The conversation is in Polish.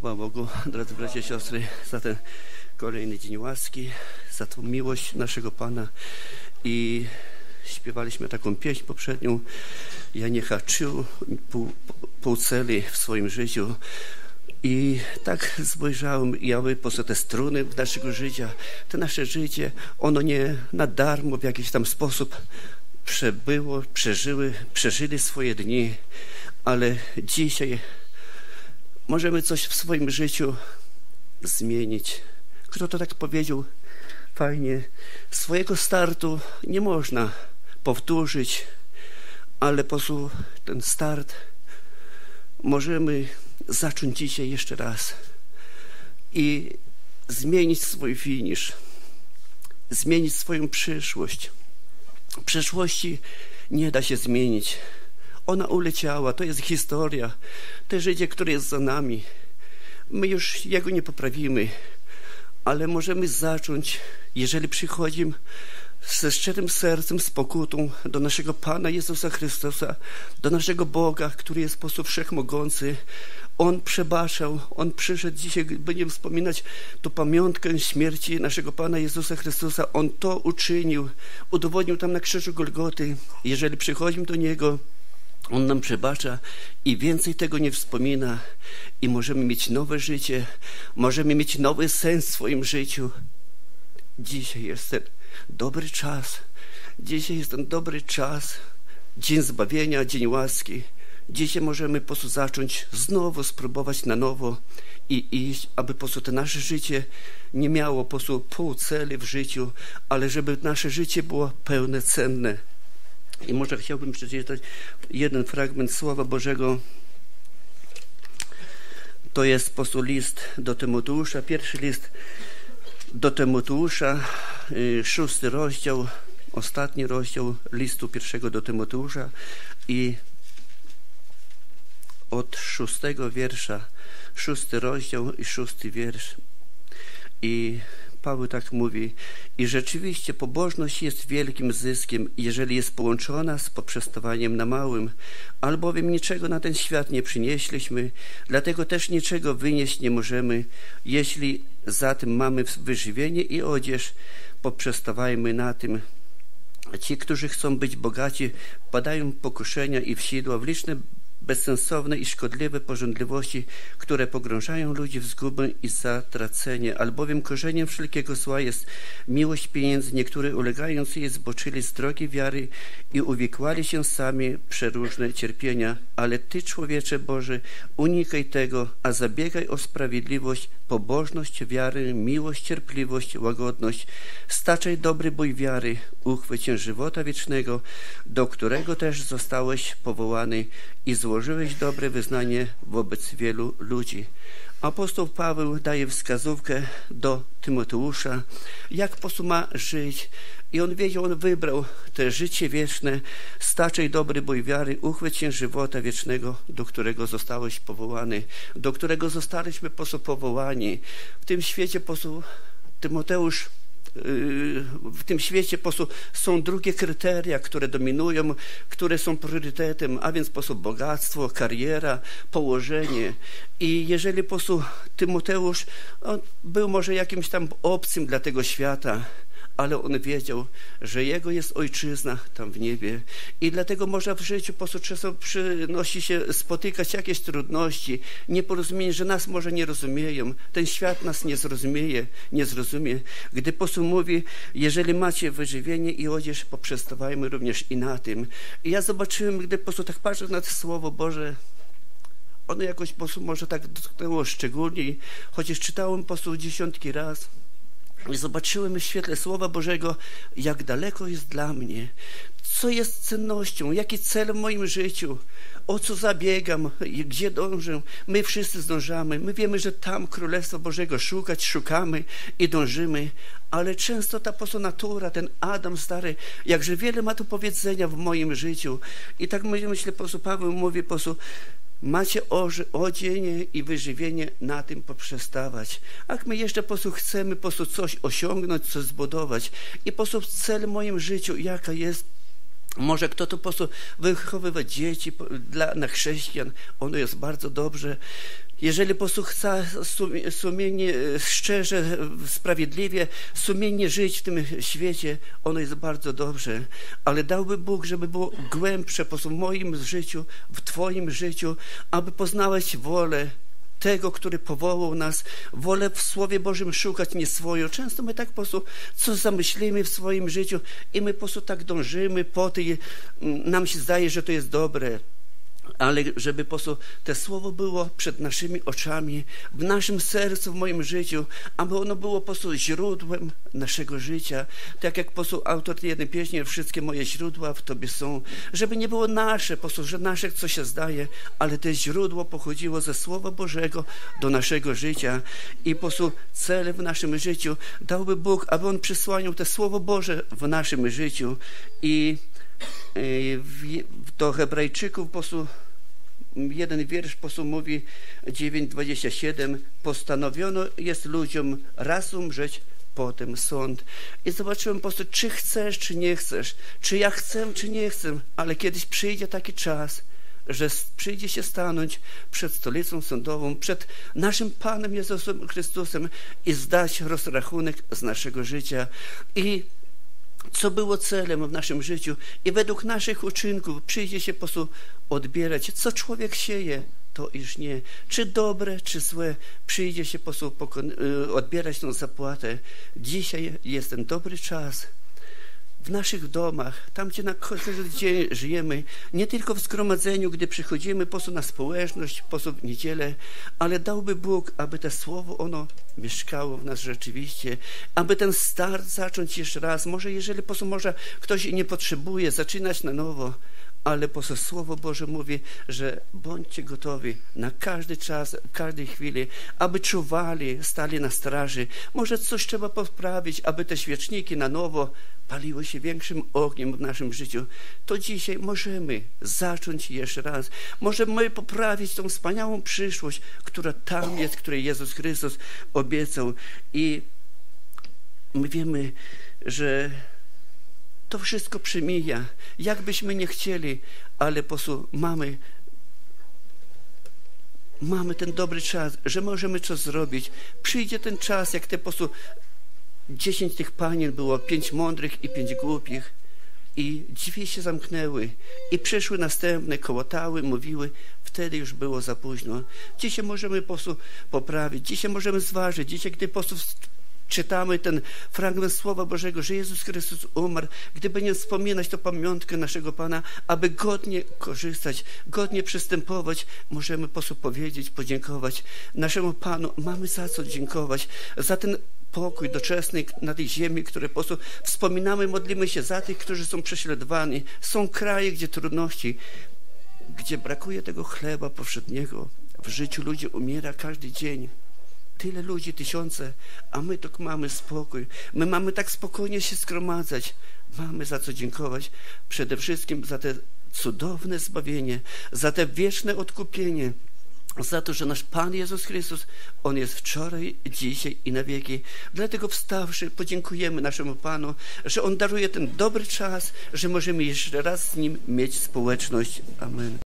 Chwała Bogu, drodzy bracia i siostry, za ten kolejny dzień łaski, za tą miłość naszego Pana. I śpiewaliśmy taką pieśń poprzednią. Ja nie haczył pół celi w swoim życiu. I tak spojrzałem, jakby po te struny naszego życia, to nasze życie, ono nie na darmo w jakiś tam sposób przeżyli swoje dni, ale dzisiaj możemy coś w swoim życiu zmienić. Kto to tak powiedział fajnie? Swojego startu nie można powtórzyć, ale po prostu ten start możemy zacząć dzisiaj jeszcze raz i zmienić swój finisz, zmienić swoją przyszłość. Przeszłości nie da się zmienić. Ona uleciała, to jest historia. To życie, które jest za nami. My już jego nie poprawimy, ale możemy zacząć, jeżeli przychodzimy ze szczerym sercem, z pokutą do naszego Pana Jezusa Chrystusa, do naszego Boga, który jest w sposób wszechmogący. On przebaczał, On przyszedł dzisiaj, będziemy wspominać tą pamiątkę śmierci naszego Pana Jezusa Chrystusa. On to uczynił, udowodnił tam na krzyżu Golgoty. Jeżeli przychodzimy do Niego, On nam przebacza i więcej tego nie wspomina i możemy mieć nowe życie, możemy mieć nowy sens w swoim życiu. Dzisiaj jest ten dobry czas. Dzisiaj jest ten dobry czas. Dzień zbawienia, dzień łaski. Dzisiaj możemy po prostu zacząć znowu spróbować na nowo i iść, aby po prostu to nasze życie nie miało po prostu pół celi w życiu, ale żeby nasze życie było pełne, cenne. I może chciałbym przeczytać jeden fragment Słowa Bożego. To jest po prostu list do Tymoteusza, pierwszy list do Tymoteusza, 6 rozdział, ostatni rozdział listu pierwszego do Tymoteusza i od 6 wiersza, 6 rozdział i 6 wiersz. I Paweł tak mówi: i rzeczywiście pobożność jest wielkim zyskiem, jeżeli jest połączona z poprzestawaniem na małym, albowiem niczego na ten świat nie przynieśliśmy, dlatego też niczego wynieść nie możemy. Jeśli zatem mamy wyżywienie i odzież, poprzestawajmy na tym. Ci, którzy chcą być bogaci, wpadają w pokuszenia i w sidła, w liczne bezsensowne i szkodliwe pożądliwości, które pogrążają ludzi w zgubę i zatracenie, albowiem korzeniem wszelkiego zła jest miłość pieniędzy. Niektórzy ulegając jej zboczyli z drogi wiary i uwikłali się sami w przeróżne cierpienia. Ale Ty, człowiecze Boży, unikaj tego, a zabiegaj o sprawiedliwość, pobożność, wiarę, miłość, cierpliwość, łagodność. Staczaj dobry bój wiary, uchwyć się żywota wiecznego, do którego też zostałeś powołany i złożyłeś dobre wyznanie wobec wielu ludzi. Apostoł Paweł daje wskazówkę do Tymoteusza, jak po prostu ma żyć. I on wiedział, on wybrał to życie wieczne. Staczaj dobry bój wiary, uchwyć się żywota wiecznego, do którego zostałeś powołany, do którego zostaliśmy po prostu powołani. W tym świecie po prostu Tymoteusz, w tym świecie po prostu są drugie kryteria, które dominują, które są priorytetem, a więc po prostu bogactwo, kariera, położenie. I jeżeli po prostu Tymoteusz był może jakimś tam obcym dla tego świata, ale on wiedział, że jego jest ojczyzna tam w niebie i dlatego może w życiu po prostu czasem przynosi się spotykać jakieś trudności, nieporozumienie, że nas może nie rozumieją, ten świat nas nie zrozumie. Gdy po prostu mówi, jeżeli macie wyżywienie i odzież, poprzestawajmy również i na tym. I ja zobaczyłem, gdy po prostu tak patrzę na to Słowo Boże, ono jakoś po prostu może tak dotknęło szczególnie, chociaż czytałem po prostu dziesiątki raz. I zobaczyłem w świetle Słowa Bożego, jak daleko jest dla mnie, co jest cennością, jaki cel w moim życiu, o co zabiegam, gdzie dążę. My wszyscy zdążamy, my wiemy, że tam Królestwa Bożego szukamy i dążymy, ale często ta po prostu natura, ten Adam stary, jakże wiele ma tu powiedzenia w moim życiu. I tak myślę, po prostu Paweł mówi, po prostu macie odzienie i wyżywienie, na tym poprzestawać. Jak my jeszcze po prostu chcemy po prostu coś osiągnąć, coś zbudować i po prostu cel w moim życiu, jaka jest, może kto to po prostu wychowywać dzieci na chrześcijan, ono jest bardzo dobrze. Jeżeli po prostu chce sumiennie, szczerze, sprawiedliwie, sumiennie żyć w tym świecie, ono jest bardzo dobrze. Ale dałby Bóg, żeby było głębsze po prostu w moim życiu, w Twoim życiu, aby poznałeś wolę tego, który powołał nas, wolę w Słowie Bożym szukać nie swoją. Często my tak po prostu co zamyślimy w swoim życiu i my po prostu tak dążymy po tej, nam się zdaje, że to jest dobre. Ale żeby po prostu to Słowo było przed naszymi oczami, w naszym sercu, w moim życiu, aby ono było po prostu źródłem naszego życia. Tak jak po prostu autor tej jednej pieśni, wszystkie moje źródła w Tobie są. Żeby nie było nasze, po prostu, że nasze co się zdaje, ale to źródło pochodziło ze Słowa Bożego do naszego życia. I po prostu cele w naszym życiu dałby Bóg, aby On przysłaniał to Słowo Boże w naszym życiu. I do Hebrajczyków po prostu jeden wiersz po prostu mówi 9:27: postanowiono jest ludziom raz umrzeć, potem sąd. I zobaczyłem po prostu, czy chcesz, czy nie chcesz, czy ja chcę, czy nie chcę, ale kiedyś przyjdzie taki czas, że przyjdzie się stanąć przed stolicą sądową, przed naszym Panem Jezusem Chrystusem i zdać rozrachunek z naszego życia. I co było celem w naszym życiu i według naszych uczynków przyjdzie się po prostu odbierać, co człowiek sieje, to iż nie. Czy dobre, czy złe, przyjdzie się po prostu odbierać tą zapłatę. Dzisiaj jest ten dobry czas w naszych domach, tam gdzie na każdy dzień żyjemy, nie tylko w zgromadzeniu, gdy przychodzimy po prostu na społeczność, po prostu w niedzielę, ale dałby Bóg, aby to Słowo ono mieszkało w nas rzeczywiście, aby ten start zacząć jeszcze raz. Może jeżeli po prostu może ktoś nie potrzebuje zaczynać na nowo, ale po prostu Słowo Boże mówi, że bądźcie gotowi na każdy czas, w każdej chwili, aby czuwali, stali na straży. Może coś trzeba poprawić, aby te świeczniki na nowo paliły się większym ogniem w naszym życiu. To dzisiaj możemy zacząć jeszcze raz. Możemy poprawić tą wspaniałą przyszłość, która tam jest, której Jezus Chrystus obiecał. I my wiemy, że to wszystko przemija, jakbyśmy nie chcieli, ale po prostu mamy ten dobry czas, że możemy coś zrobić. Przyjdzie ten czas, jak te po prostu 10 tych panien było, 5 mądrych i 5 głupich, i drzwi się zamknęły i przyszły następne, kołotały, mówiły, wtedy już było za późno. Dzisiaj możemy po prostu poprawić, dzisiaj możemy zważyć, dzisiaj gdy po prostu czytamy ten fragment Słowa Bożego, że Jezus Chrystus umarł, gdyby nie wspominać to pamiątkę naszego Pana, aby godnie korzystać, godnie przystępować, możemy po prostu powiedzieć, podziękować naszemu Panu. Mamy za co dziękować, za ten pokój doczesny na tej ziemi, który po prostu wspominamy, modlimy się za tych, którzy są prześladowani. Są kraje, gdzie trudności, gdzie brakuje tego chleba powszedniego. W życiu ludzi umiera każdy dzień. Tyle ludzi, tysiące, a my tak mamy spokój. My mamy tak spokojnie się zgromadzać. Mamy za co dziękować. Przede wszystkim za te cudowne zbawienie, za te wieczne odkupienie, za to, że nasz Pan Jezus Chrystus, On jest wczoraj, dzisiaj i na wieki. Dlatego wstawszy, podziękujemy naszemu Panu, że On daruje ten dobry czas, że możemy jeszcze raz z Nim mieć społeczność. Amen.